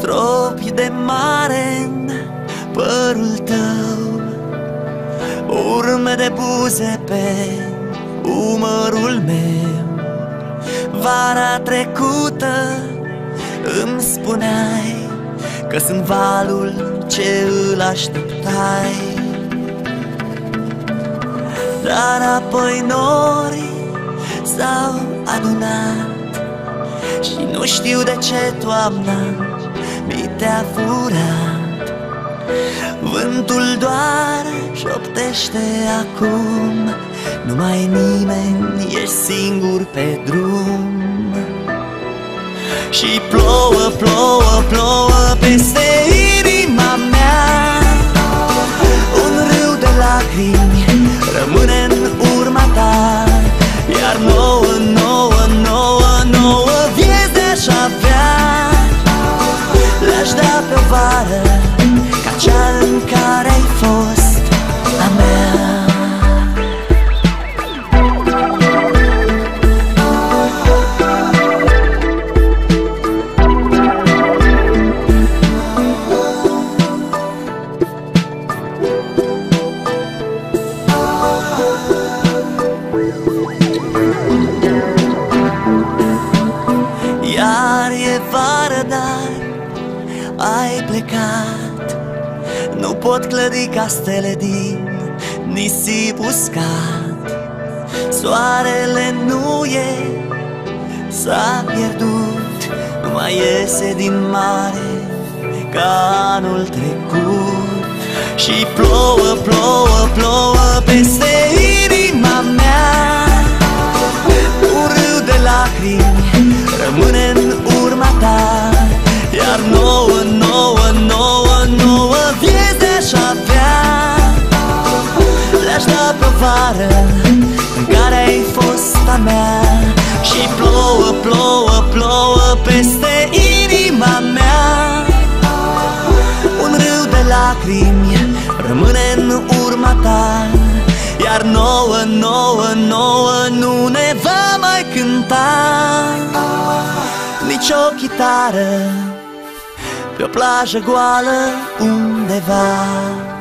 stropi de mare în părul tău, urme de buze pe umărul meu. Vara trecută îmi spuneai că sunt valul ce îl așteptai, dar apoi norii s-au adunat și nu știu de ce toamna mi te-a furat. Vântul doar șoptește acum, nu mai nimeni, ești singur pe drum. Și plouă, plouă, plouă peste inima mea, un râu de lacrimi rămâne în urma ta. Iar nouă, nouă, nouă, nouă vieți de-aș avea, le-aș da pe o vară ca cea în care ai fost a mea. Iar e vară, dar ai plecat, nu pot clădi castele din nisip uscat. Soarele nu e, s-a pierdut, nu mai iese din mare ca anul trecut. Și plouă, plouă, plouă peste inima mea, un râu de lacrimi rămâne în urma ta. Iar nouă, nouă, nouă, nouă vieți de-aș avea, le-aș da pe o vară în care ai fost a mea. Și plouă, plouă, plouă peste inima mea, un râu de lacrimi rămâne în urma ta. Iar nouă, nouă, nouă nu ne va mai cânta nici o chitară pe o plajă goală undeva.